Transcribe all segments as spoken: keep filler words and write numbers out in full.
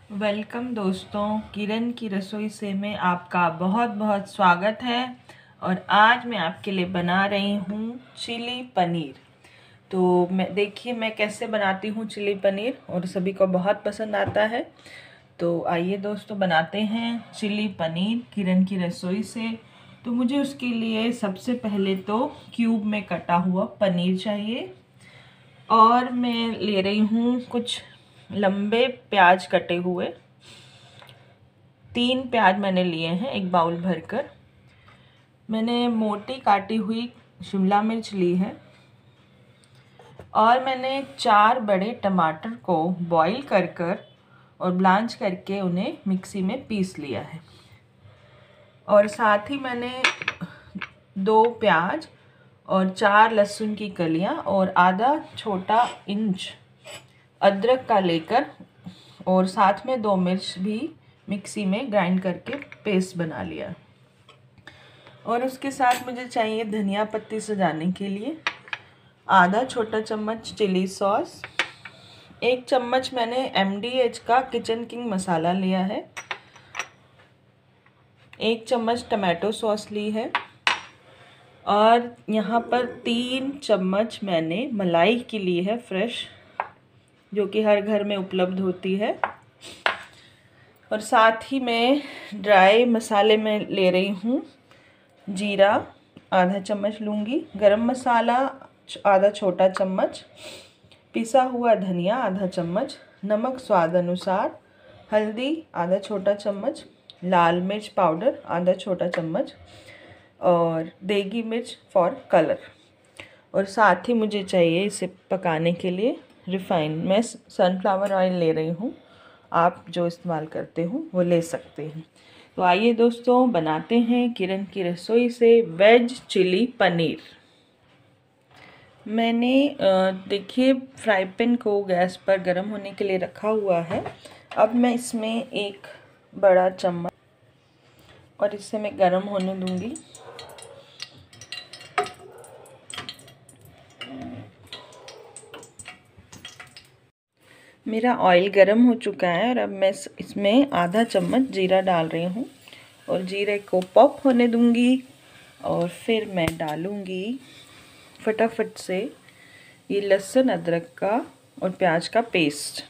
Welcome दोस्तों, किरण की रसोई से में आपका बहुत बहुत स्वागत है। और आज मैं आपके लिए बना रही हूँ चिली पनीर। तो मैं देखिए मैं कैसे बनाती हूँ चिली पनीर, और सभी को बहुत पसंद आता है। तो आइए दोस्तों बनाते हैं चिली पनीर किरण की रसोई से। तो मुझे उसके लिए सबसे पहले तो क्यूब में कटा हुआ पनीर चाहिए, और मैं ले रही हूँ कुछ लंबे प्याज कटे हुए। तीन प्याज मैंने लिए हैं एक बाउल भरकर। मैंने मोटी काटी हुई शिमला मिर्च ली है, और मैंने चार बड़े टमाटर को बॉईल कर कर और ब्लांच करके उन्हें मिक्सी में पीस लिया है। और साथ ही मैंने दो प्याज और चार लहसुन की कलियां और आधा छोटा इंच अदरक का लेकर, और साथ में दो मिर्च भी मिक्सी में ग्राइंड करके पेस्ट बना लिया। और उसके साथ मुझे चाहिए धनिया पत्ती सजाने के लिए आधा छोटा चम्मच चिली सॉस, एक चम्मच मैंने एम डी एच का किचन किंग मसाला लिया है, एक चम्मच टमाटो सॉस ली है, और यहाँ पर तीन चम्मच मैंने मलाई की ली है फ्रेश, जो कि हर घर में उपलब्ध होती है। और साथ ही मैं ड्राई मसाले में ले रही हूँ जीरा आधा चम्मच लूँगी, गरम मसाला आधा छोटा चम्मच, पिसा हुआ धनिया आधा चम्मच, नमक स्वाद अनुसार, हल्दी आधा छोटा चम्मच, लाल मिर्च पाउडर आधा छोटा चम्मच, और देगी मिर्च फॉर कलर। और साथ ही मुझे चाहिए इसे पकाने के लिए रिफाइन। मैं सनफ्लावर ऑयल ले रही हूँ, आप जो इस्तेमाल करते हो वो ले सकते हैं। तो आइए दोस्तों बनाते हैं किरण की रसोई से वेज चिली पनीर। मैंने देखिए फ्राई पैन को गैस पर गर्म होने के लिए रखा हुआ है। अब मैं इसमें एक बड़ा चम्मच, और इसे मैं गर्म होने दूंगी। मेरा ऑयल गर्म हो चुका है, और अब मैं इसमें आधा चम्मच जीरा डाल रही हूँ, और जीरे को पॉप होने दूंगी। और फिर मैं डालूंगी फटाफट से ये लहसुन अदरक का और प्याज का पेस्ट।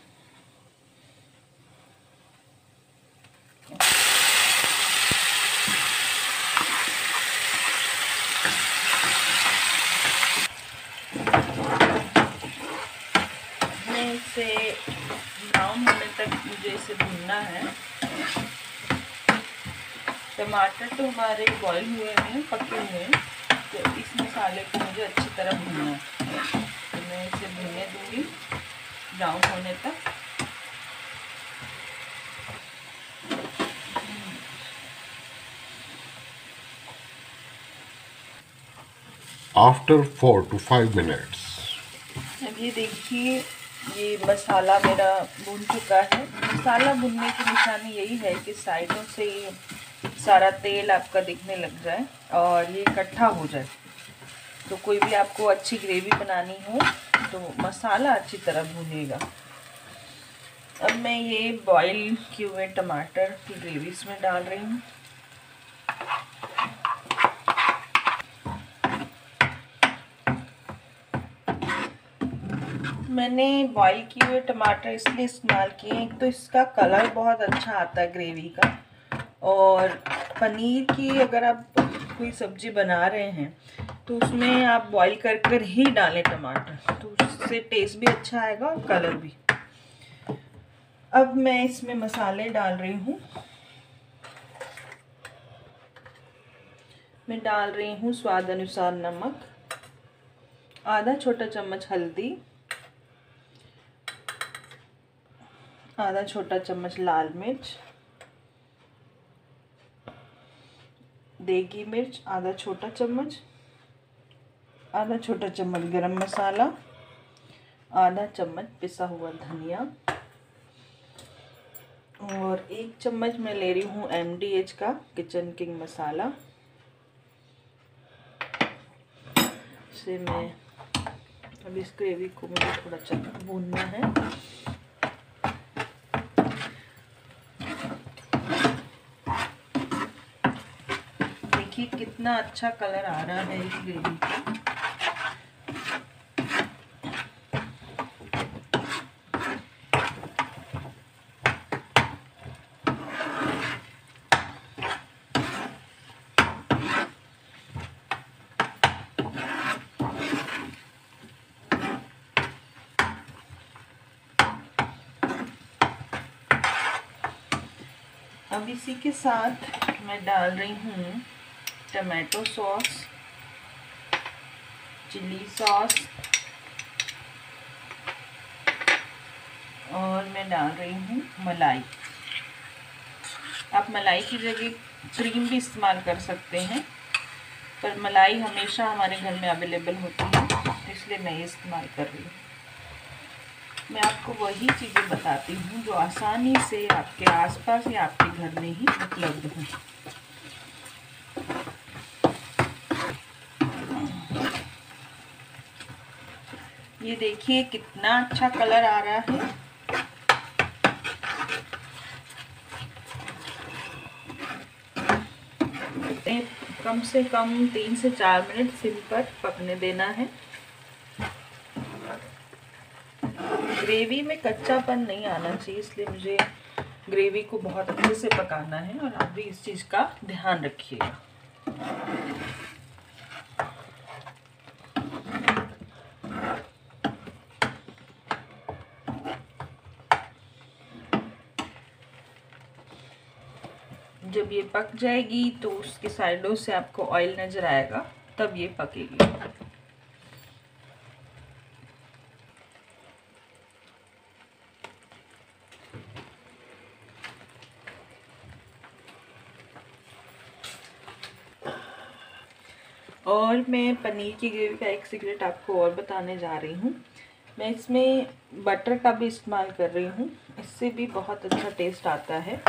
मैं इसे ब्राउन होने तक मुझे इसे भूनना है। टमाटर तो हमारे बॉईल हुए हैं, पके हुए हैं, तो इस मसाले को मुझे अच्छी तरह भूनना है। तो मैं इसे भूनने दूंगी ब्राउन होने तक। After four to five minutes. अब ये देखिए ये मसाला मेरा भून चुका है। मसाला भुनने की निशानी यही है कि साइडों से ये सारा तेल आपका दिखने लग जाए और ये इकट्ठा हो जाए। तो कोई भी आपको अच्छी ग्रेवी बनानी हो तो मसाला अच्छी तरह भूनेगा। अब मैं ये बॉईल किए हुए टमाटर की ग्रेवी इसमें डाल रही हूँ। मैंने बॉईल किए हुए टमाटर इसलिए इस्तेमाल किए, एक तो इसका कलर बहुत अच्छा आता है ग्रेवी का, और पनीर की अगर आप कोई सब्जी बना रहे हैं तो उसमें आप बॉईल कर कर ही डालें टमाटर, तो उससे टेस्ट भी अच्छा आएगा और कलर भी। अब मैं इसमें मसाले डाल रही हूँ। मैं डाल रही हूँ स्वाद अनुसार नमक, आधा छोटा चम्मच हल्दी, आधा छोटा चम्मच लाल मिर्च, देगी मिर्च आधा छोटा चम्मच, आधा छोटा चम्मच गरम मसाला, आधा चम्मच पिसा हुआ धनिया, और एक चम्मच मैं ले रही हूँ एम डी एच का किचन किंग मसाला। से मैं अब इस ग्रेवी को मुझे थोड़ा अच्छा भूनना है। देखिए कितना अच्छा कलर आ रहा है इस ग्रेवी का। अब इसी के साथ मैं डाल रही हूँ टमाटो सॉस, चिली सॉस और मैं डाल रही हूँ मलाई। आप मलाई की जगह क्रीम भी इस्तेमाल कर सकते हैं, पर मलाई हमेशा हमारे घर में अवेलेबल होती है, इसलिए मैं ये इस्तेमाल कर रही हूँ। मैं आपको वही चीज़ें बताती हूँ जो आसानी से आपके आसपास या आपके घर में ही उपलब्ध हों। ये देखिए कितना अच्छा कलर आ रहा है। कम से कम तीन से चार मिनट सिम पर पकने देना है। ग्रेवी में कच्चापन नहीं आना चाहिए, इसलिए मुझे ग्रेवी को बहुत अच्छे से पकाना है और आप भी इस चीज़ का ध्यान रखिएगा। जब ये पक जाएगी तो उसके साइडों से आपको ऑयल नज़र आएगा, तब ये पकेगी। और मैं पनीर की ग्रेवी का एक सीक्रेट आपको और बताने जा रही हूँ। मैं इसमें बटर का भी इस्तेमाल कर रही हूँ, इससे भी बहुत अच्छा टेस्ट आता है।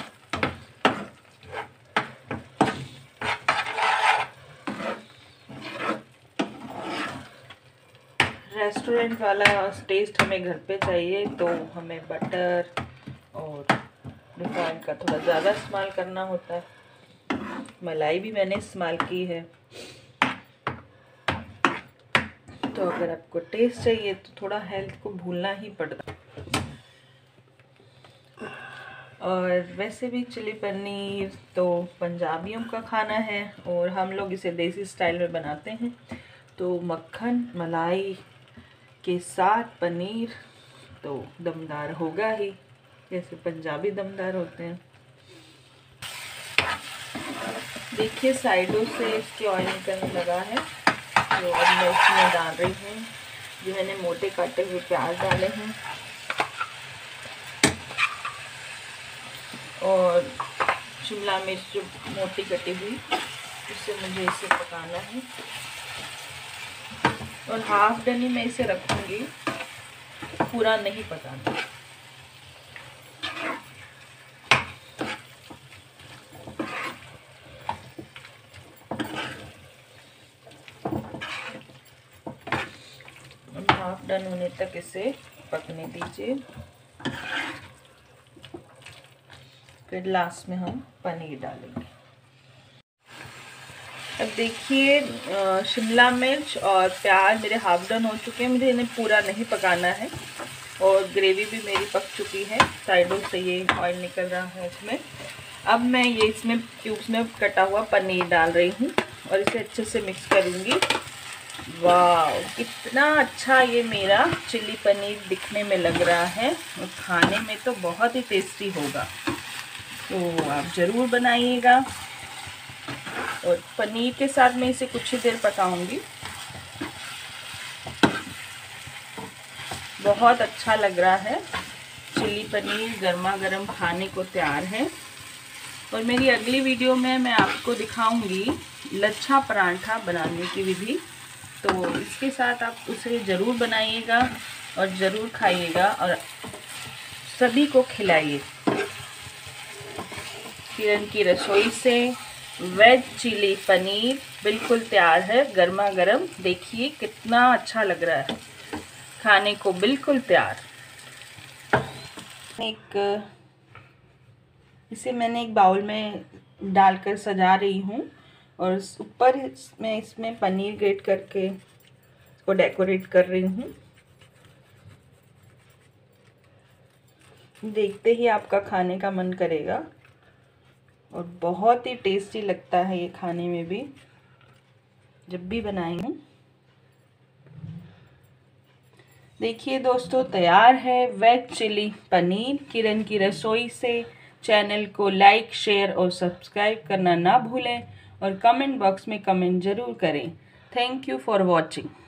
रेस्टोरेंट वाला टेस्ट हमें घर पे चाहिए तो हमें बटर और रिफाइंड का थोड़ा ज़्यादा इस्तेमाल करना होता है। मलाई भी मैंने इस्तेमाल की है, तो अगर आपको टेस्ट चाहिए तो थोड़ा हेल्थ को भूलना ही पड़ता है। और वैसे भी चिली पनीर तो पंजाबियों का खाना है और हम लोग इसे देसी स्टाइल में बनाते हैं, तो मक्खन मलाई के साथ पनीर तो दमदार होगा ही, जैसे पंजाबी दमदार होते हैं। देखिए साइडों से इसके ऑयल निकलने लगा है, तो अब मैं इसमें डाल रही हूँ जो मैंने मोटे काटे हुए प्याज डाले हैं और शिमला मिर्च जो मोटी कटी हुई, उससे मुझे इसे पकाना है। और हाफ डन ही मैं इसे रखूँगी, पूरा नहीं पकाना। हाफ डन होने तक इसे पकने दीजिए, फिर लास्ट में हम पनीर डालेंगे। अब देखिए शिमला मिर्च और प्याज मेरे हाफ डन हो चुके हैं, मुझे इन्हें पूरा नहीं पकाना है। और ग्रेवी भी मेरी पक चुकी है, साइडों से ये ऑयल निकल रहा है इसमें। अब मैं ये इसमें क्यूब्स में कटा हुआ पनीर डाल रही हूँ और इसे अच्छे से मिक्स करूँगी। वाह, कितना अच्छा ये मेरा चिली पनीर दिखने में लग रहा है और खाने में तो बहुत ही टेस्टी होगा, तो आप ज़रूर बनाइएगा। और पनीर के साथ मैं इसे कुछ ही देर पकाऊंगी। बहुत अच्छा लग रहा है, चिली पनीर गर्मा गर्म खाने को तैयार है। और मेरी अगली वीडियो में मैं आपको दिखाऊंगी लच्छा परांठा बनाने की विधि, तो इसके साथ आप उसे ज़रूर बनाइएगा और ज़रूर खाइएगा और सभी को खिलाइए। किरण की रसोई से वेज चिली पनीर बिल्कुल तैयार है, गर्मा गर्म। देखिए कितना अच्छा लग रहा है, खाने को बिल्कुल तैयार। एक इसे मैंने एक बाउल में डालकर सजा रही हूँ और ऊपर मैं इसमें पनीर ग्रेट करके इसको डेकोरेट कर रही हूँ। देखते ही आपका खाने का मन करेगा और बहुत ही टेस्टी लगता है ये खाने में भी, जब भी बनाएंगे। देखिए दोस्तों, तैयार है वेज चिली पनीर किरण की रसोई से। चैनल को लाइक, शेयर और सब्सक्राइब करना ना भूलें और कमेंट बॉक्स में कमेंट ज़रूर करें। Thank you for watching.